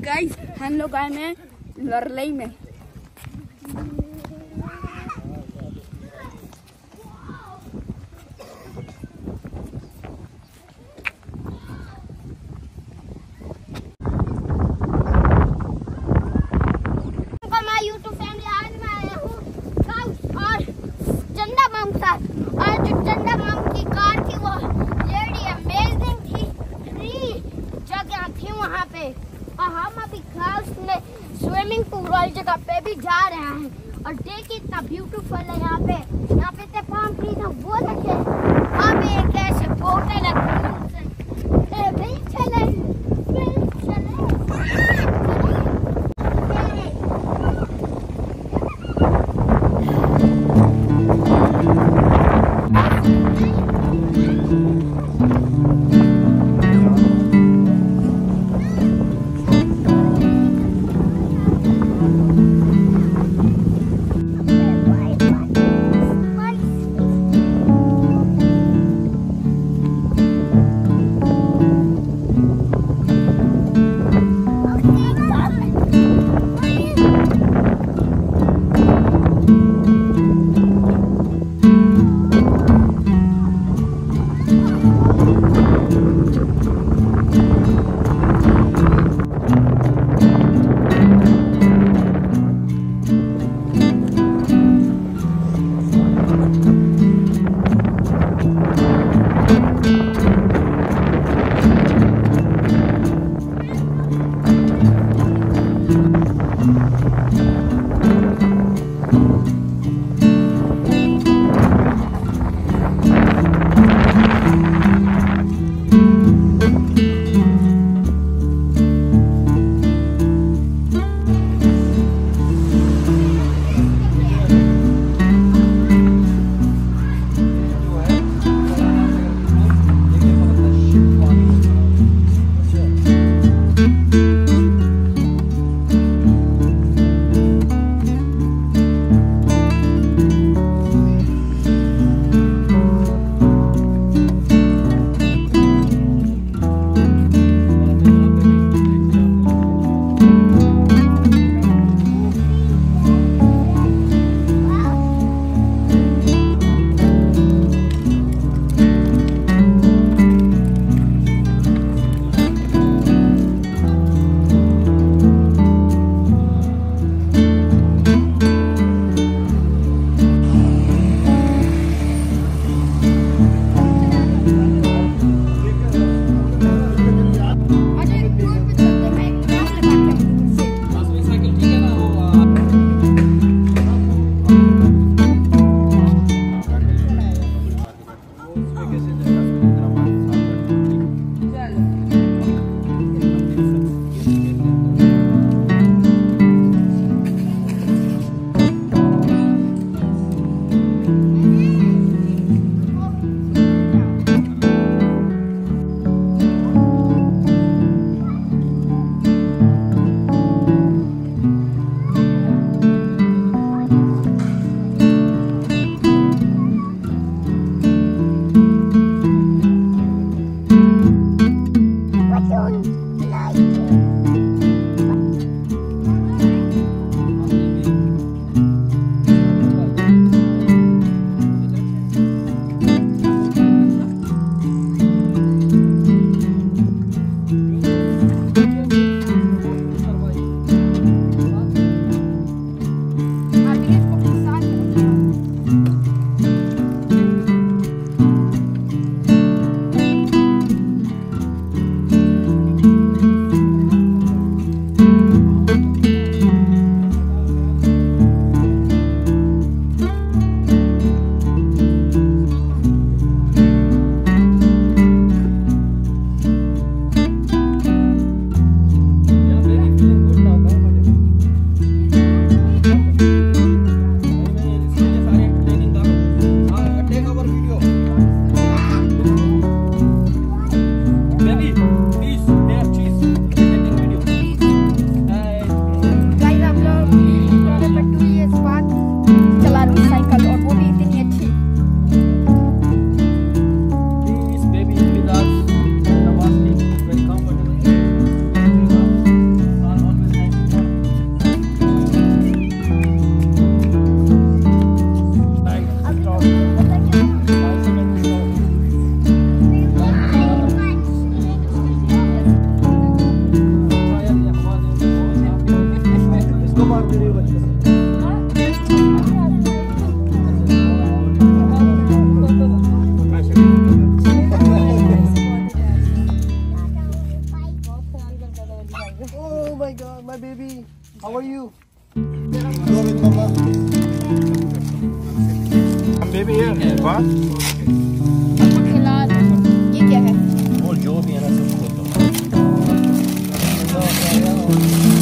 Guys हम लोग आए हैं लरलई में। यूट्यूब फैमिली आज मैं आया हूँ काउस्ट और चंदा माम के साथ। और जो चंदा माम की कार थी वो लेडी अमेजिंग थी, 3 जगह थी वहाँ पे। और हम अभी काउस्ट में स्विमिंग पूल वाली जगह पे भी जा रहे हैं। और देखिए इतना ब्यूटीफुल है यहाँ पे इतने पाम ट्रीज हैं, वो देखे वहाँ पे एक ऐसे बोतल है। my God, my baby. How are you? Go with mama. Baby here. What? खिला ये क्या है? वो जो भी है ना सब खोलो।